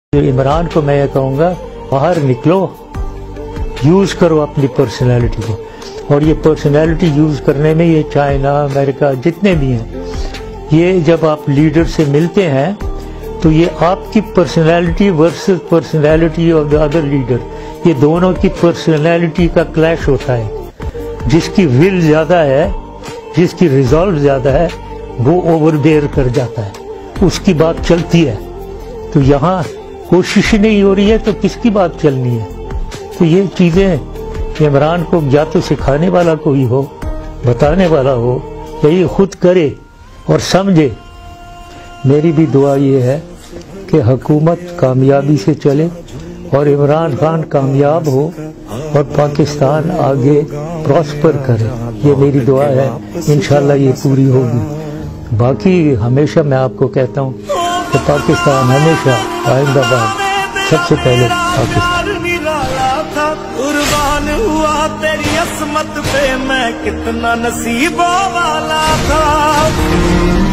इमरान को मैं ये कहूँगा, बाहर निकलो, यूज़ करो अपनी पर्सनैलिटी को। और ये पर्सनैलिटी यूज़ करने में ये चाइना, अमेरिका जितने भी हैं, ये जब आप लीडर से मिलते हैं तो ये आपकी personality versus personality of the other leader, ये दोनों की पर्सनैलिटी का क्लैश होता है। जिसकी विल ज़्यादा है, जिसकी रिजॉल्व ज़्यादा है, वो ओवर बेयर कर जाता है, उसकी बात चलती है। तो यहाँ कोशिश नहीं हो रही है तो किसकी बात चलनी है? तो ये चीज़ें इमरान को या तो सिखाने वाला कोई हो, बताने वाला हो, या ये खुद करे और समझे। मेरी भी दुआ ये है कि हुकूमत कामयाबी से चले और इमरान खान कामयाब हो और पाकिस्तान आगे प्रॉस्पर करे। ये मेरी दुआ है, इंशाल्लाह ये पूरी होगी। बाकी हमेशा मैं आपको कहता हूँ कि पाकिस्तान हमेशा आइंदाबाद, सबसे पहले पाकिस्तान। कुर्बान हुआ तेरी असमत पे, मैं कितना नसीबों वाला था।